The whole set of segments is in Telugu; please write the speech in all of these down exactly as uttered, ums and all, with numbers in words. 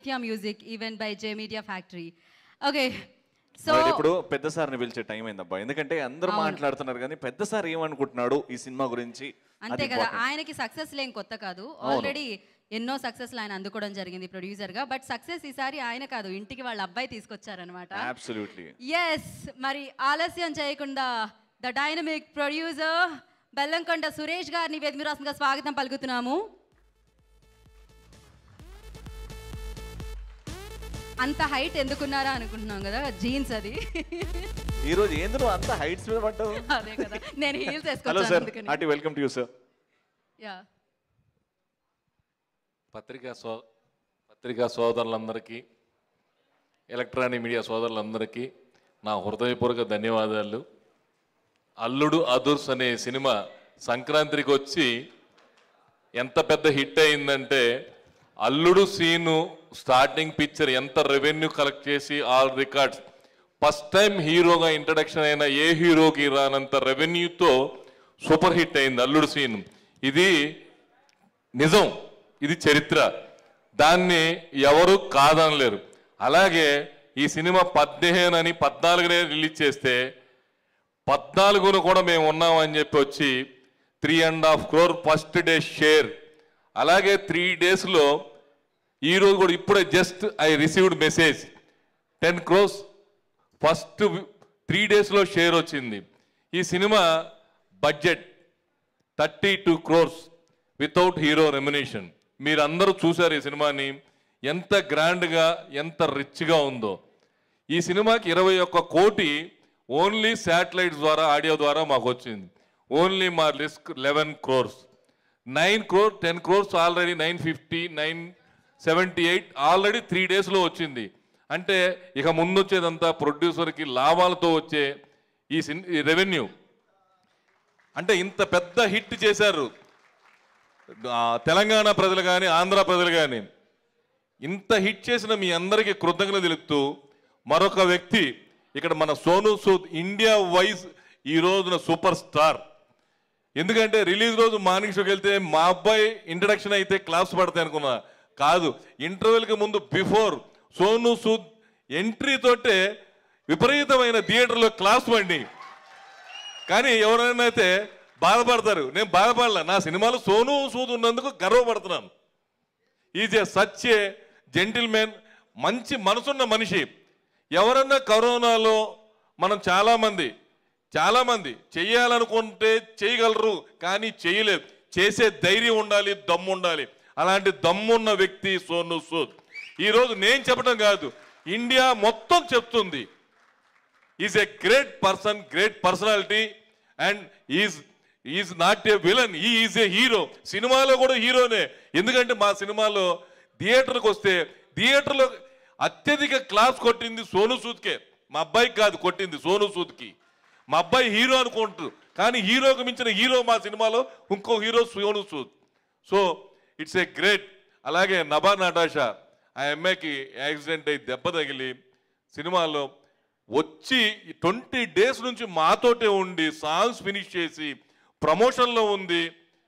Aditya Music, event by J Media Factory. Okay. So ఇప్పుడు పెద్ద సార్ని పిలిచే టైం అయిందబ్బా, ఎందుకంటే అందరూ మాట్లాడుతున్నారు కానీ పెద్ద సార్ ఏమనుకుంటున్నాడు ఈ సినిమా గురించి. అంతే కదా, ఆయనకి సక్సెస్ లేని కొత్త కాదు, ఆల్రెడీ ఎన్నో సక్సెస్ ఆయన అందుకోవడం జరిగింది ప్రొడ్యూసర్ గా. బట్ సక్సెస్ ఈసారి ఆయన కాదు, ఇంటికి వాళ్ళ అబ్బాయి తీసుకొచ్చారనమాట. అబ్సల్యూట్లీ. ఎస్, మరి ఆలస్యం చేయకుండా the dynamic producer Bellamkonda Suresh గారిని వేదిక మీద రాష్ట్రంగా స్వాగతం పలుకుతున్నాము. అంత హైట్ ఎందుకున్నారా అనుకుంటున్నాం కదా, జీన్స్ అది. ఈ రోజు ఏంది నువ్వు అంత హైట్స్ మీద పడ్డావు? అదే కదా, నేను హీల్స్ వేసుకొచ్చాను. Hello sir, hearty welcome to you sir. Yeah, పత్రికా సో పత్రికా సోదరులందరికీ, ఎలక్ట్రానిక్ మీడియా సోదరులందరికీ నా హృదయపూర్వక ధన్యవాదాలు. అల్లుడు అదుర్స్ అనే సినిమా సంక్రాంతికి వచ్చి ఎంత పెద్ద హిట్ అయిందంటే, అల్లుడు సీను స్టార్టింగ్ పిక్చర్ ఎంత రెవెన్యూ కలెక్ట్ చేసి ఆల్ రికార్డ్స్, ఫస్ట్ టైం హీరోగా ఇంట్రడక్షన్ అయిన ఏ హీరోకి రానంత రెవెన్యూతో సూపర్ హిట్ అయింది అల్లుడు సీన్. ఇది నిజం, ఇది చరిత్ర, దాన్ని ఎవరు కాదనలేరు. అలాగే ఈ సినిమా పదిహేను అని పద్నాలుగునే రిలీజ్ చేస్తే పద్నాలుగును కూడా మేము ఉన్నామని చెప్పి వచ్చి three and half crore first day share. అలాగే త్రీ డేస్లో ఈరోజు కూడా ఇప్పుడే just I received message ten crores first three డేస్లో షేర్ వచ్చింది. ఈ cinema budget thirty two crores without hero remuneration. మీరందరూ చూశారు ఈ సినిమాని, ఎంత గ్రాండ్గా ఎంత రిచ్గా ఉందో. ఈ సినిమాకి ఇరవై ఒక్క కోటి ఓన్లీ శాటిలైట్ ద్వారా ఆడియో ద్వారా మాకు వచ్చింది. ఓన్లీ మా risk eleven crores, nine crore ten crores already nine fifty nine seventy eight already three డేస్లో వచ్చింది. అంటే ఇక ముందు వచ్చేదంతా ప్రొడ్యూసర్కి లాభాలతో వచ్చే ఈ సిన్ ఈ రెవెన్యూ. అంటే ఇంత పెద్ద హిట్ చేశారు తెలంగాణ ప్రజలు కానీ ఆంధ్ర ప్రజలు కానీ. ఇంత హిట్ చేసిన మీ అందరికీ కృతజ్ఞతలు తెలుపుతూ, మరొక వ్యక్తి ఇక్కడ మన సోను సూద్ ఇండియా వైజ్ ఈ రోజున సూపర్ స్టార్. ఎందుకంటే రిలీజ్ రోజు మార్నింగ్ షోకి వెళ్తే మా అబ్బాయి ఇంట్రడక్షన్ అయితే క్లాప్స్ పడతాయి అనుకున్నా, కాదు, ఇంటర్వెల్కి ముందు బిఫోర్ సోను సూద్ ఎంట్రీ తోటే విపరీతమైన థియేటర్లో క్లాప్స్ పడి. కానీ ఎవరైనా అయితే బాధపడతారు, నేను బాధపడలే, నా సినిమాలో సోను సూద్ ఉన్నందుకు గర్వపడుతున్నాను. Is a such a gentleman, మంచి మనసున్న మనిషి. ఎవరన్నా కరోనాలో మనం చాలామంది చాలామంది చెయ్యాలనుకుంటే చేయగలరు, కానీ చేయలేదు. చేసే ధైర్యం ఉండాలి, దమ్ము ఉండాలి. అలాంటి దమ్మున్న వ్యక్తి సోను సూద్. ఈరోజు నేను చెప్పడం కాదు, ఇండియా మొత్తం చెప్తుంది. Is a great person, great personality, and is is not a villain, ఈ ఈజ్ ఏ హీరో. సినిమాలో కూడా హీరోనే. ఎందుకంటే మా సినిమాలో థియేటర్కి వస్తే థియేటర్లో అత్యధిక క్లాస్ కొట్టింది సోను సూద్కే, మా అబ్బాయికి కాదు కొట్టింది, సోను సూద్కి. మా అబ్బాయి హీరో అనుకుంటారు, కానీ హీరోకి మించిన హీరో మా సినిమాలో ఇంకో hero Sonu Sood. So it's a great. అలాగే నభా నటాషా, ఆ అమ్మాయికి యాక్సిడెంట్ అయి దెబ్బ తగిలి సినిమాలో వచ్చి ట్వంటీ డేస్ నుంచి మాతోటే ఉండి సాంగ్స్ ఫినిష్ చేసి ప్రమోషన్లో ఉంది.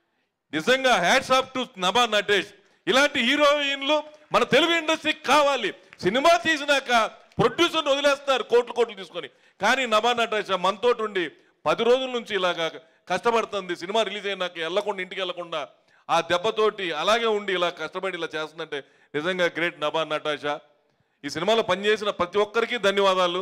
నిజంగా hats off to Nabha Natesh. ఇలాంటి హీరోయిన్లు మన తెలుగు ఇండస్ట్రీకి కావాలి. సినిమా తీసినాక ప్రొడ్యూసర్ని వదిలేస్తున్నారు కోట్లు కోట్లు తీసుకొని, కానీ నభా నటాష్ మనతోటి ఉండి పది రోజుల నుంచి ఇలాగా కష్టపడుతుంది. సినిమా రిలీజ్ అయినాక వెళ్ళకుండా ఇంటికి వెళ్ళకుండా ఆ దెబ్బతోటి అలాగే ఉండి ఇలా కష్టపడి ఇలా చేస్తుందంటే నిజంగా గ్రేట్ నభా నటాషా. ఈ సినిమాలో పనిచేసిన ప్రతి ఒక్కరికి ధన్యవాదాలు.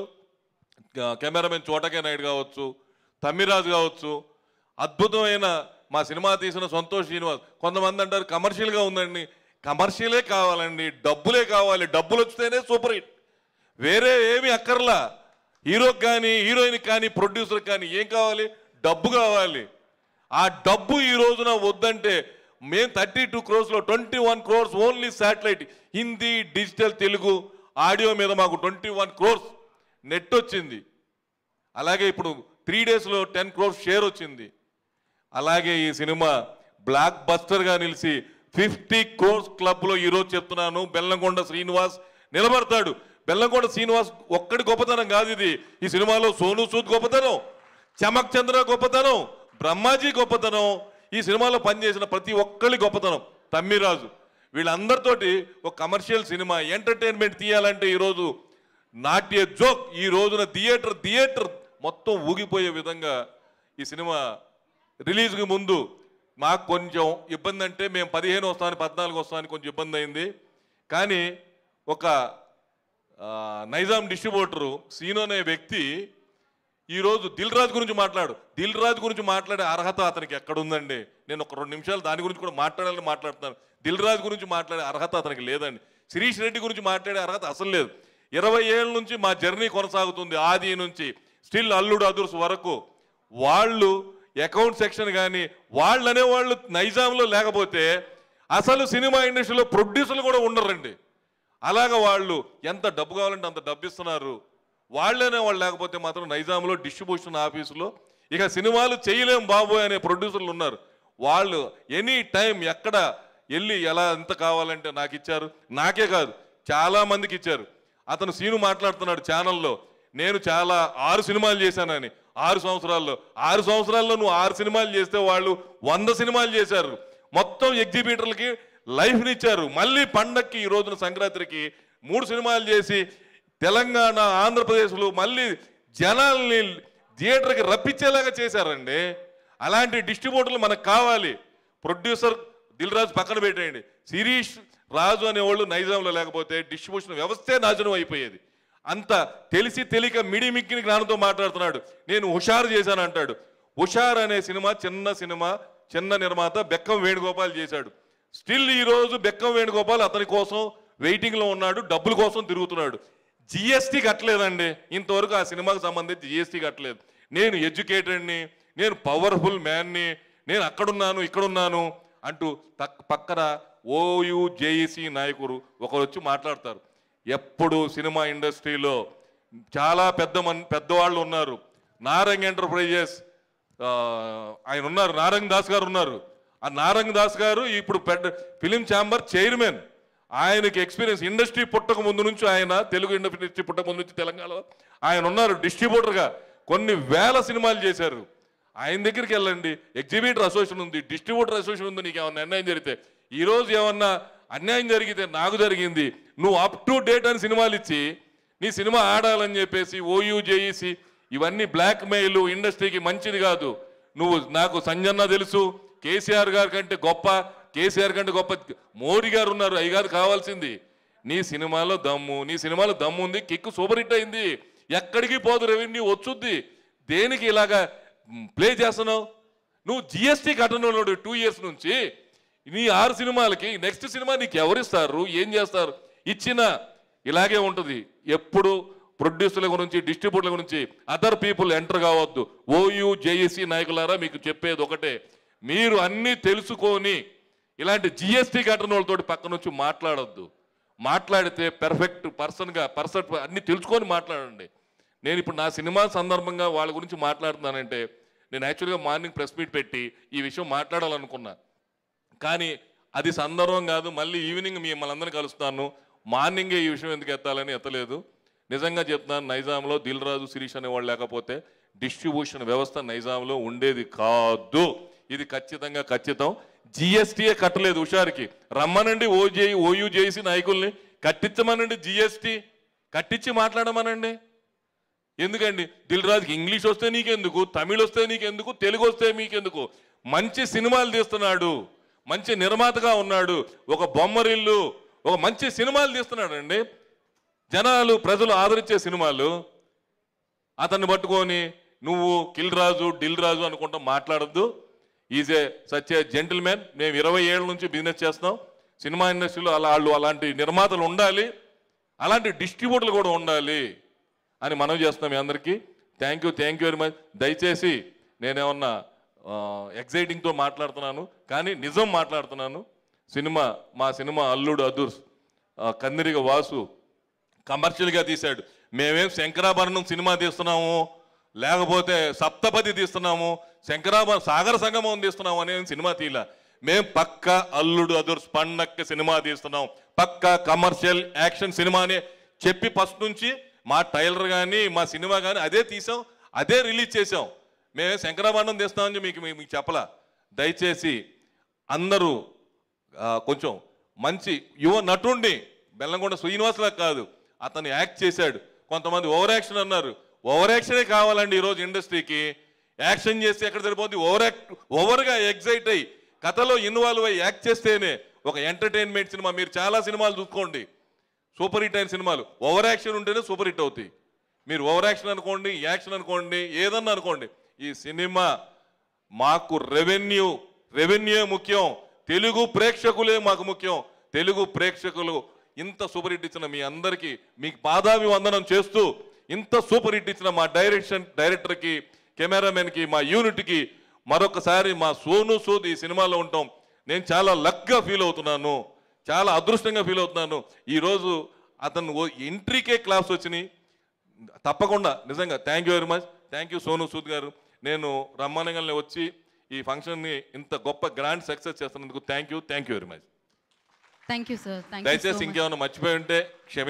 కెమెరామెన్ చోటకే నాయుడు కావచ్చు, తమ్మిరాజు కావచ్చు, అద్భుతమైన మా సినిమా తీసిన సంతోష్ శ్రీనివాస్. కొంతమంది అంటారు కమర్షియల్గా ఉందండి, కమర్షియలే కావాలండి, డబ్బులే కావాలి, డబ్బులు వస్తేనే సూపర్ హిట్, వేరే ఏమి అక్కర్లా. హీరోకి కానీ హీరోయిన్కి కానీ ప్రొడ్యూసర్కి కానీ ఏం కావాలి? డబ్బు కావాలి. ఆ డబ్బు ఈ రోజున వద్దంటే మేము థర్టీ టూ క్రోర్స్లో twenty one crores only satellite Hindi digital Telugu audio మీద మాకు ట్వంటీ వన్ క్రోర్స్ నెట్ వచ్చింది. అలాగే ఇప్పుడు త్రీ డేస్లో టెన్ క్రోర్స్ షేర్ వచ్చింది. అలాగే ఈ సినిమా బ్లాక్ బస్టర్గా నిలిచి ఫిఫ్టీ క్రోర్స్ క్లబ్లో ఈరోజు చెప్తున్నాను, బెల్లంకొండ శ్రీనివాస్ నిలబడతాడు. బెల్లంకొండ శ్రీనివాస్ ఒక్కడి గొప్పతనం కాదు ఇది. ఈ సినిమాలో సోను సూద్ గొప్పతనం, చమక్ చంద్ర గొప్పతనం, బ్రహ్మాజీ గొప్పతనం, ఈ సినిమాలో పనిచేసిన ప్రతి ఒక్కరి గొప్పతనం, తమ్మిరాజు. వీళ్ళందరితోటి ఒక కమర్షియల్ సినిమా ఎంటర్టైన్మెంట్ తీయాలంటే ఈరోజు నాట్య జోక్ ఈ రోజున థియేటర్ థియేటర్ మొత్తం ఊగిపోయే విధంగా ఈ సినిమా రిలీజ్కి ముందు మాకు కొంచెం ఇబ్బంది అంటే మేము పదిహేను వస్తామని పద్నాలుగు వస్తామని కొంచెం ఇబ్బంది అయింది. కానీ ఒక నైజాం డిస్ట్రిబ్యూటరు సీను అనే వ్యక్తి ఈరోజు దిల్ రాజు గురించి మాట్లాడు దిల్ రాజు గురించి మాట్లాడే అర్హత అతనికి ఎక్కడుందండి? నేను ఒక రెండు నిమిషాలు దాని గురించి కూడా మాట్లాడాలని మాట్లాడుతున్నాను. దిల్ రాజు గురించి మాట్లాడే అర్హత అతనికి లేదండి. శిరీష్ రెడ్డి గురించి మాట్లాడే అర్హత అసలు లేదు. ఇరవై ఏళ్ళ నుంచి మా జర్నీ కొనసాగుతుంది, ఆది నుంచి స్టిల్ అల్లుడు అదుర్స్ వరకు. వాళ్ళు అకౌంట్ సెక్షన్ కానీ వాళ్ళు అనేవాళ్ళు నైజాంలో లేకపోతే అసలు సినిమా ఇండస్ట్రీలో ప్రొడ్యూసర్లు కూడా ఉండరండి. అలాగ వాళ్ళు ఎంత డబ్బు కావాలంటే అంత డబ్బు ఇస్తున్నారు. వాళ్ళనే వాళ్ళు లేకపోతే మాత్రం నైజాంలో డిస్ట్రిబ్యూషన్ ఆఫీసులో ఇక సినిమాలు చేయలేం బాబోయ్ అనే ప్రొడ్యూసర్లు ఉన్నారు. వాళ్ళు ఎనీ టైం ఎక్కడ వెళ్ళి ఎలా ఎంత కావాలంటే నాకు ఇచ్చారు. నాకే కాదు చాలా మందికి ఇచ్చారు. అతను సీను మాట్లాడుతున్నాడు ఛానల్లో, నేను చాలా ఆరు సినిమాలు చేశానని. ఆరు సంవత్సరాల్లో ఆరు సంవత్సరాల్లో నువ్వు ఆరు సినిమాలు చేస్తే వాళ్ళు వంద సినిమాలు చేశారు. మొత్తం ఎగ్జిబిటర్లకి లైఫ్ని ఇచ్చారు. మళ్ళీ పండక్కి ఈ రోజున సంక్రాంతికి మూడు సినిమాలు చేసి తెలంగాణ ఆంధ్రప్రదేశ్లో మళ్ళీ జనాల్ని థియేటర్కి రప్పించేలాగా చేశారండి. అలాంటి డిస్ట్రిబ్యూటర్లు మనకు కావాలి. ప్రొడ్యూసర్ దిల్ రాజు పక్కన పెట్టేయండి, శిరీష్ రాజు అనేవాళ్ళు నైజాంలో లేకపోతే డిస్ట్రిబ్యూషన్ వ్యవస్థే నాశనం అయిపోయేది. అంత తెలిసి తెలియక మిడిమిక్కిని జ్ఞానంతో మాట్లాడుతున్నాడు. నేను హుషారు చేశాను అంటాడు. హుషార్ అనే సినిమా చిన్న సినిమా, చిన్న నిర్మాత బెక్కం వేణుగోపాల్ చేశాడు. స్టిల్ ఈరోజు బెక్కం వేణుగోపాల్ అతని కోసం వెయిటింగ్లో ఉన్నాడు, డబ్బుల కోసం తిరుగుతున్నాడు. జిఎస్టీ కట్టలేదండి ఇంతవరకు ఆ సినిమాకు సంబంధించి జిఎస్టీ కట్టలేదు. నేను ఎడ్యుకేటెడ్ని, నేను పవర్ఫుల్ మ్యాన్ని, నేను అక్కడున్నాను ఇక్కడున్నాను అంటూ పక్కన ఓయూ జేఈసీ నాయకులు ఒకరు వచ్చి మాట్లాడతారు. ఎప్పుడు సినిమా ఇండస్ట్రీలో చాలా పెద్ద మన్ పెద్దవాళ్ళు ఉన్నారు. నారంగ్ ఎంటర్ప్రైజెస్ ఆయన ఉన్నారు, నారంగ్ దాస్ గారు ఉన్నారు. ఆ నారంగ్ దాస్ గారు ఇప్పుడు పెద్ద ఫిలిం ఛాంబర్ చైర్మన్. ఆయనకి ఎక్స్పీరియన్స్ ఇండస్ట్రీ పుట్టక ముందు నుంచి, ఆయన తెలుగు ఇండస్ట్రీ పుట్టక ముందు నుంచి తెలంగాణలో ఆయన ఉన్నారు డిస్ట్రిబ్యూటర్గా. కొన్ని వేల సినిమాలు చేశారు. ఆయన దగ్గరికి వెళ్ళండి, ఎగ్జిబిటర్ అసోసియేషన్ ఉంది, డిస్ట్రిబ్యూటర్ అసోసియేషన్ ఉంది. నీకు ఏమన్నా అన్యాయం జరిగితే, ఈరోజు ఏమన్నా అన్యాయం జరిగితే నాకు జరిగింది, నువ్వు అప్ టు డేట్ అని సినిమాలు ఇచ్చి నీ సినిమా ఆడాలని చెప్పేసి ఓయూ జేఈసీ ఇవన్నీ బ్లాక్ మెయిల్ ఇండస్ట్రీకి మంచిది కాదు. నువ్వు నాకు సంజన్న తెలుసు, కేసీఆర్ గారి కంటే గొప్ప, కేసీఆర్ కంటే గొప్ప మోడీ గారు ఉన్నారు, అవి కాదు కావాల్సింది. నీ సినిమాలో దమ్ము, నీ సినిమాలో దమ్ము ఉంది, కిక్కు సూపర్ హిట్ అయింది, ఎక్కడికి పోదు, రెవెన్యూ వచ్చుద్ది. దేనికి ఇలాగా ప్లే చేస్తున్నావు? నువ్వు జిఎస్టీ కట్టనున్నాడు టూ ఇయర్స్ నుంచి. నీ ఆరు సినిమాలకి నెక్స్ట్ సినిమా నీకు ఎవరిస్తారు, ఏం చేస్తారు? ఇచ్చిన ఇలాగే ఉంటుంది. ఎప్పుడు ప్రొడ్యూసర్ల గురించి, డిస్ట్రిబ్యూటర్ల గురించి అదర్ పీపుల్ ఎంటర్ కావద్దు. ఓయూ జేఈసీ నాయకులారా మీకు చెప్పేది ఒకటే, మీరు అన్నీ తెలుసుకొని ఇలాంటి జిఎస్టీ కట్టని వాళ్ళతోటి పక్క నుంచి మాట్లాడొద్దు. మాట్లాడితే పెర్ఫెక్ట్ పర్సన్గా పర్సెంట్ అన్నీ తెలుసుకొని మాట్లాడండి. నేను ఇప్పుడు నా సినిమా సందర్భంగా వాళ్ళ గురించి మాట్లాడుతున్నానంటే, నేను యాక్చువల్గా మార్నింగ్ ప్రెస్ మీట్ పెట్టి ఈ విషయం మాట్లాడాలనుకున్నా, కానీ అది సందర్భం కాదు. మళ్ళీ ఈవినింగ్ మిమ్మల్ని అందరినీ కలుస్తాను, మార్నింగే ఈ విషయం ఎందుకు ఎత్తాలని ఎత్తలేదు. నిజంగా చెప్తున్నాను, నైజాంలో దిల్ రాజు శిరీష్ అనేవాళ్ళు లేకపోతే డిస్ట్రిబ్యూషన్ వ్యవస్థ నైజాంలో ఉండేది కాదు. ఇది ఖచ్చితంగా ఖచ్చితం. జిఎస్టీయే కట్టలేదు హుషార్కి. రమ్మనండి ఓజే ఓయూ జేసీ నాయకుల్ని, కట్టించమనండి, జిఎస్టీ కట్టించి మాట్లాడమనండి. ఎందుకండి దిల్ రాజుకి ఇంగ్లీష్ వస్తే నీకెందుకు, తమిళ్ వస్తే నీకెందుకు, తెలుగు వస్తే మీకెందుకు? మంచి సినిమాలు తీస్తున్నాడు, మంచి నిర్మాతగా ఉన్నాడు, ఒక బొమ్మరిల్లు, ఒక మంచి సినిమాలు తీస్తున్నాడు అండి. జనాలు ప్రజలు ఆదరించే సినిమాలు. అతన్ని పట్టుకొని నువ్వు కిల్ రాజు డిల్ రాజు అనుకుంటా మాట్లాడద్దు. Is a such a gentleman. మేము ఇరవై ఏళ్ళ నుంచి బిజినెస్ చేస్తాం సినిమా ఇండస్ట్రీలో. అలా వాళ్ళు అలాంటి నిర్మాతలు ఉండాలి, అలాంటి డిస్ట్రిబ్యూటర్లు కూడా ఉండాలి అని మనం చేస్తున్నాం మీ అందరికీ. Thank you thank you very much. దయచేసి నేనేమన్నా ఎగ్జైటింగ్తో మాట్లాడుతున్నాను కానీ నిజం మాట్లాడుతున్నాను. సినిమా మా సినిమా అల్లుడు అదుర్స్ కందిరిగ వాసు కమర్షియల్గా తీశాడు. మేమేం శంకరాభరణం సినిమా తీస్తున్నాము, లేకపోతే సప్తపది తీస్తున్నాము, శంకరాభరణం సాగర సంగమం తీస్తున్నాము అనే సినిమా తీలా. మేము పక్క అల్లుడు అదుర్స్ పండక్కి సినిమా తీస్తున్నాం, పక్క కమర్షియల్ యాక్షన్ సినిమా అని చెప్పి ఫస్ట్ నుంచి మా టైలర్ కానీ మా సినిమా కానీ అదే తీసాం, అదే రిలీజ్ చేసాం. మేము శంకరాభరణం తీస్తామని మీకు మీకు చెప్పలా. దయచేసి అందరూ కొంచెం మంచి యువ నటుణ్ణి బెల్లంకొండ శ్రీనివాస్లా కాదు, అతను యాక్ట్ చేశాడు. కొంతమంది ఓవర్ యాక్షన్ అన్నారు, ఓవర్ యాక్షనే కావాలండి ఈరోజు ఇండస్ట్రీకి. యాక్షన్ చేస్తే ఎక్కడ సరిపోతుంది, ఓవర్ యాక్ట్ ఓవర్గా ఎగ్జైట్ అయ్యి కథలో ఇన్వాల్వ్ అయ్యి యాక్ట్ చేస్తేనే ఒక ఎంటర్టైన్మెంట్ సినిమా. మీరు చాలా సినిమాలు చూసుకోండి, సూపర్ హిట్ అయిన సినిమాలు ఓవర్ యాక్షన్ ఉంటేనే సూపర్ హిట్ అవుతాయి. మీరు ఓవర్ యాక్షన్ అనుకోండి, యాక్షన్ అనుకోండి, ఏదన్నా అనుకోండి, ఈ సినిమా మాకు రెవెన్యూ రెవెన్యూ ముఖ్యం, తెలుగు ప్రేక్షకులే మాకు ముఖ్యం. తెలుగు ప్రేక్షకులు ఇంత సూపర్ హిట్ ఇచ్చిన మీ అందరికీ మీకు పాదాభివందనం చేస్తూ, ఇంత సూపర్ హిట్ ఇచ్చిన మా డైరెక్షన్ డైరెక్టర్కి, కెమెరామెన్కి, మా యూనిట్కి మరొకసారి మా సోను సూద్ ఈ సినిమాలో ఉంటాం. నేను చాలా లక్గా ఫీల్ అవుతున్నాను, చాలా అదృష్టంగా ఫీల్ అవుతున్నాను. ఈరోజు అతను ఎంట్రీకే క్లాస్ వచ్చినాయి. తప్పకుండా నిజంగా thank you very much. Thank you Sonu Sood గారు. నేను రమ్మనగానే వచ్చి ఈ ఫంక్షన్ని ఇంత గొప్ప గ్రాండ్ సక్సెస్ చేస్తున్నందుకు thank you thank you very much. Thank you sir. దయచేసి ఇంకేమైనా మర్చిపోయి ఉంటే క్షమి